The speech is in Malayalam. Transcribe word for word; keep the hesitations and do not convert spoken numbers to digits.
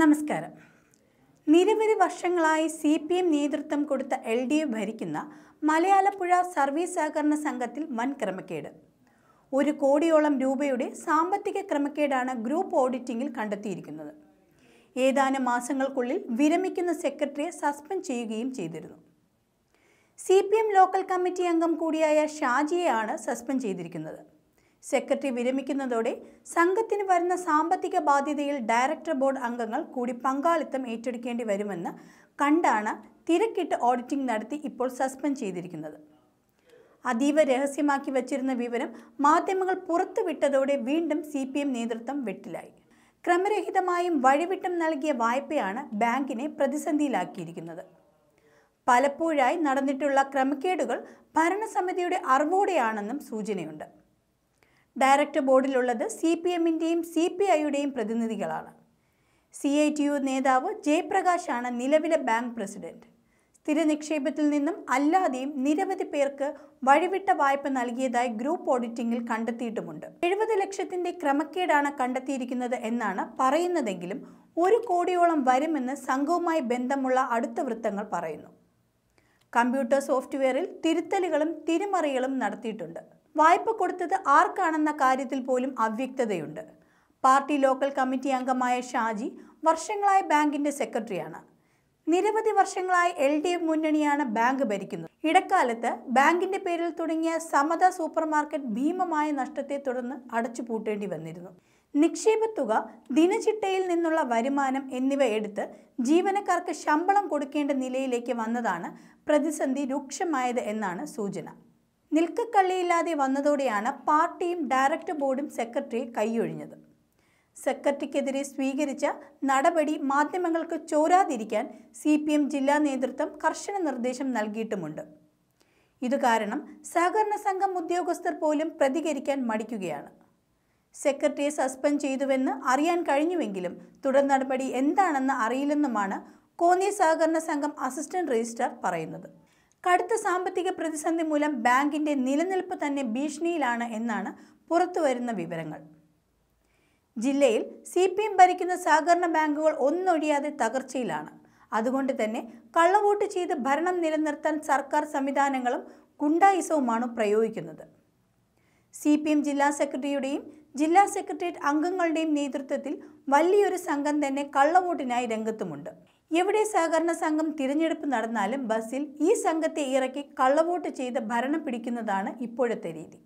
നമസ്കാരം. നിരവധി വർഷങ്ങളായി സി പി എം നേതൃത്വം കൊടുത്ത എൽ ഡി എഫ് ഭരിക്കുന്ന മലയാലപ്പുഴ സർവീസ് സഹകരണ സംഘത്തിൽ വൻ ക്രമക്കേട്. ഒരു കോടിയോളം രൂപയുടെ സാമ്പത്തിക ക്രമക്കേടാണ് ഗ്രൂപ്പ് ഓഡിറ്റിംഗിൽ കണ്ടെത്തിയിരിക്കുന്നത്. ഏതാനും മാസങ്ങൾക്കുള്ളിൽ വിരമിക്കുന്ന സെക്രട്ടറിയെ സസ്പെൻഡ് ചെയ്യുകയും ചെയ്തിരുന്നു. C P M local committee അംഗം കൂടിയായ ഷാജിയെയാണ് സസ്പെൻഡ് ചെയ്തിരിക്കുന്നത്. സെക്രട്ടറി വിരമിക്കുന്നതോടെ സംഘത്തിന് വരുന്ന സാമ്പത്തിക ബാധ്യതയിൽ ഡയറക്ടർ ബോർഡ് അംഗങ്ങൾ കൂടി പങ്കാളിത്തം ഏറ്റെടുക്കേണ്ടി വരുമെന്ന് കണ്ടാണ് തിരക്കിട്ട് ഓഡിറ്റിംഗ് നടത്തി ഇപ്പോൾ സസ്പെൻഡ് ചെയ്തിരിക്കുന്നത്. അതീവ രഹസ്യമാക്കി വച്ചിരുന്ന വിവരം മാധ്യമങ്ങൾ പുറത്തുവിട്ടതോടെ വീണ്ടും സി പി എം നേതൃത്വം വെട്ടിലായി. ക്രമരഹിതമായും വഴിവിട്ടും നൽകിയ വായ്പയാണ് ബാങ്കിനെ പ്രതിസന്ധിയിലാക്കിയിരിക്കുന്നത്. പലപ്പോഴായി നടന്നിട്ടുള്ള ക്രമക്കേടുകൾ ഭരണസമിതിയുടെ അറിവോടെയാണെന്നും സൂചനയുണ്ട്. ഡയറക്ടർ ബോർഡിലുള്ളത് സി പി എമ്മിൻ്റെയും സി പി ഐയുടെയും പ്രതിനിധികളാണ്. സി ഐ ടി യു നേതാവ് ജയപ്രകാശാണ് നിലവിലെ ബാങ്ക് പ്രസിഡന്റ്. സ്ഥിര നിക്ഷേപത്തിൽ നിന്നും അല്ലാതെയും നിരവധി പേർക്ക് വഴിവിട്ട വായ്പ നൽകിയതായി ഗ്രൂപ്പ് ഓഡിറ്റിംഗിൽ കണ്ടെത്തിയിട്ടുമുണ്ട്. എഴുപത് ലക്ഷത്തിന്റെ ക്രമക്കേടാണ് കണ്ടെത്തിയിരിക്കുന്നത് എന്നാണ് പറയുന്നതെങ്കിലും ഒരു കോടിയോളം വരുമെന്ന് സംഘവുമായി ബന്ധമുള്ള അടുത്ത വൃത്തങ്ങൾ പറയുന്നു. കമ്പ്യൂട്ടർ സോഫ്റ്റ്വെയറിൽ തിരുത്തലുകളും തിരിമറികളും നടത്തിയിട്ടുണ്ട്. വായ്പ കൊടുത്തത് ആർക്കാണെന്ന കാര്യത്തിൽ പോലും അവ്യക്തതയുണ്ട്. പാർട്ടി ലോക്കൽ കമ്മിറ്റി അംഗമായ ഷാജി വർഷങ്ങളായി ബാങ്കിന്റെ സെക്രട്ടറിയാണ്. നിരവധി വർഷങ്ങളായി എൽ ഡി എഫ് മുന്നണിയാണ് ബാങ്ക് ഭരിക്കുന്നത്. ഇടക്കാലത്ത് ബാങ്കിന്റെ പേരിൽ തുടങ്ങിയ സമത സൂപ്പർ മാർക്കറ്റ് ഭീമമായ നഷ്ടത്തെ തുടർന്ന് അടച്ചുപൂട്ടേണ്ടി വന്നിരുന്നു. നിക്ഷേപത്തുക, ദിനചിട്ടയിൽ നിന്നുള്ള വരുമാനം എന്നിവ എടുത്ത് ജീവനക്കാർക്ക് ശമ്പളം കൊടുക്കേണ്ട നിലയിലേക്ക് വന്നതാണ് പ്രതിസന്ധി രൂക്ഷമായത് എന്നാണ് സൂചന. നിൽക്കക്കള്ളിയില്ലാതെ വന്നതോടെയാണ് പാർട്ടിയും ഡയറക്ടർ ബോർഡും സെക്രട്ടറിയെ കൈയൊഴിഞ്ഞത്. സെക്രട്ടറിക്കെതിരെ സ്വീകരിച്ച നടപടി മാധ്യമങ്ങൾക്ക് ചോരാതിരിക്കാൻ സി പി എം ജില്ലാ നേതൃത്വം കർശന നിർദ്ദേശം നൽകിയിട്ടുമുണ്ട്. ഇതുകാരണം സഹകരണ സംഘം ഉദ്യോഗസ്ഥർ പോലും പ്രതികരിക്കാൻ മടിക്കുകയാണ്. സെക്രട്ടറിയെ സസ്പെൻഡ് ചെയ്തുവെന്ന് അറിയാൻ കഴിഞ്ഞുവെങ്കിലും തുടർ നടപടി എന്താണെന്ന് അറിയില്ലെന്നുമാണ് കോന്നി സഹകരണ സംഘം അസിസ്റ്റന്റ് രജിസ്ട്രാർ പറയുന്നത്. കടുത്ത സാമ്പത്തിക പ്രതിസന്ധി മൂലം ബാങ്കിന്റെ നിലനിൽപ്പ് തന്നെ ഭീഷണിയിലാണ് എന്നാണ് പുറത്തുവരുന്ന വിവരങ്ങൾ. ജില്ലയിൽ സി പി എം ഭരിക്കുന്ന സഹകരണ ബാങ്കുകൾ ഒന്നൊഴിയാതെ തകർച്ചയിലാണ്. അതുകൊണ്ട് തന്നെ കള്ളവോട്ട് ചെയ്ത് ഭരണം നിലനിർത്താൻ സർക്കാർ സംവിധാനങ്ങളും ഗുണ്ടായിസവുമാണ് പ്രയോഗിക്കുന്നത്. സി പി എം ജില്ലാ സെക്രട്ടറിയുടെയും ജില്ലാ സെക്രട്ടേറിയറ്റ് അംഗങ്ങളുടെയും നേതൃത്വത്തിൽ വലിയൊരു സംഘം തന്നെ കള്ളവോട്ടിനായി രംഗത്തുമുണ്ട്. എവിടെ സഹകരണ സംഘം തിരഞ്ഞെടുപ്പ് നടന്നാലും ബസ്സിൽ ഈ സംഘത്തെ ഇറക്കി കള്ളവോട്ട് ചെയ്ത് ഭരണം പിടിക്കുന്നതാണ് ഇപ്പോഴത്തെ രീതി.